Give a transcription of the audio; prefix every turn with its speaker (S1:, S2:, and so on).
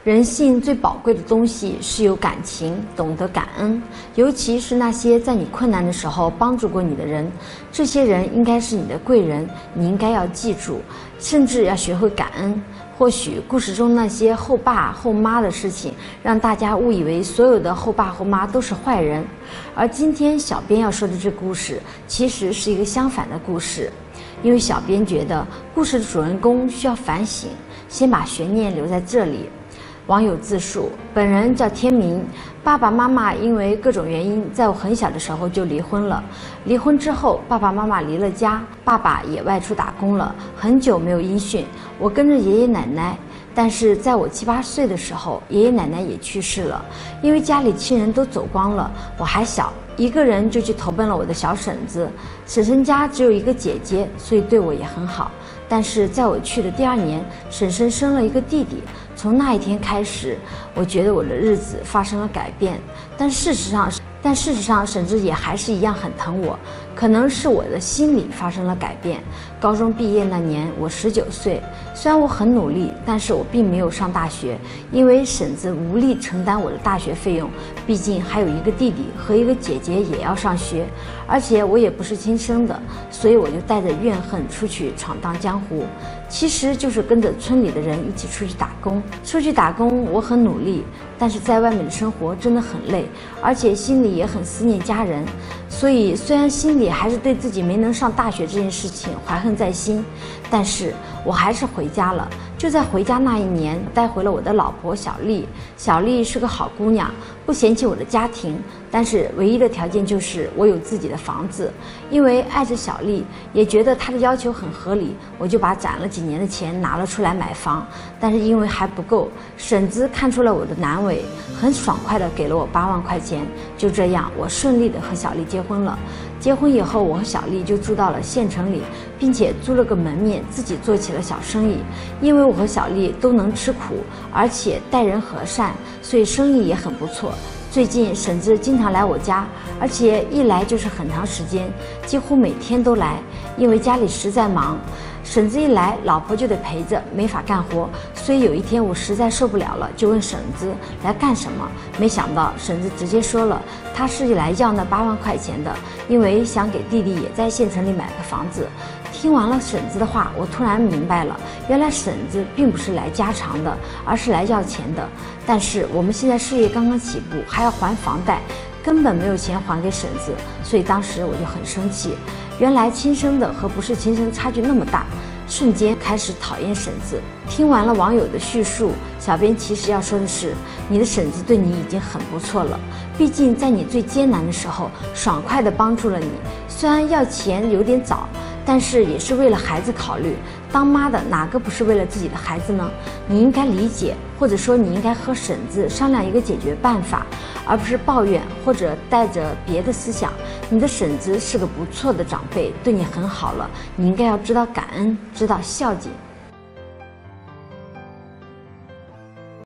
S1: 人性最宝贵的东西是有感情，懂得感恩，尤其是那些在你困难的时候帮助过你的人，这些人应该是你的贵人，你应该要记住，甚至要学会感恩。或许故事中那些后爸后妈的事情，让大家误以为所有的后爸后妈都是坏人，而今天小编要说的这故事，其实是一个相反的故事。因为小编觉得故事的主人公需要反省，先把悬念留在这里。网友自述，本人叫天明，爸爸妈妈因为各种原因，在我很小的时候就离婚了。离婚之后，爸爸妈妈离了家，爸爸也外出打工了，很久没有音讯。我跟着爷爷奶奶，但是在我7、8岁的时候，爷爷奶奶也去世了，因为家里亲人都走光了，我还小，一个人就去投奔了我的小婶子。婶婶家只有一个姐姐，所以对我也很好。但是在我去的第2年，婶婶生了一个弟弟。从那一天开始，我觉得我的日子发生了改变。但事实上，婶子也还是一样很疼我。可能是我的心理发生了改变。高中毕业那年，我19岁。虽然我很努力，但是我并没有上大学，因为婶子无力承担我的大学费用，毕竟还有一个弟弟和一个姐姐也要上学，而且我也不是亲生的，所以我就带着怨恨出去闯荡江湖。其实就是跟着村里的人一起出去打工。我很努力，但是在外面的生活真的很累，而且心里也很思念家人。所以虽然心里还是对自己没能上大学这件事情怀恨在心，但是我还是回家了。就在回家那一年，带回了我的老婆小丽。小丽是个好姑娘，不嫌弃我的家庭，但是唯一的条件就是我有自己的房子。因为爱着小丽，也觉得她的要求很合理，我就把攒了几年的钱拿了出来买房。但是因为还不够，婶子看出了我的难为，很爽快的给了我8万块钱。就这样，我顺利的和小丽结婚了。结婚以后，我和小丽就住到了县城里，并且租了个门面，自己做起了小生意。因为我和小丽都能吃苦，而且待人和善，所以生意也很不错。最近婶子经常来我家，而且一来就是很长时间，几乎每天都来。因为家里实在忙，婶子一来，老婆就得陪着，没法干活。所以有一天我实在受不了了，就问婶子来干什么。没想到婶子直接说了，她是来要那8万块钱的，因为想给弟弟也在县城里买个房子。听完了婶子的话，我突然明白了，原来婶子并不是来家常的，而是来要钱的。但是我们现在事业刚刚起步，还要还房贷，根本没有钱还给婶子，所以当时我就很生气。原来亲生的和不是亲生差距那么大，瞬间开始讨厌婶子。听完了网友的叙述，小编其实要说的是，你的婶子对你已经很不错了，毕竟在你最艰难的时候，爽快地帮助了你。虽然要钱有点早，但是也是为了孩子考虑。当妈的哪个不是为了自己的孩子呢？你应该理解，或者说你应该和婶子商量一个解决办法，而不是抱怨或者带着别的思想。你的婶子是个不错的长辈，对你很好了，你应该要知道感恩，知道孝敬。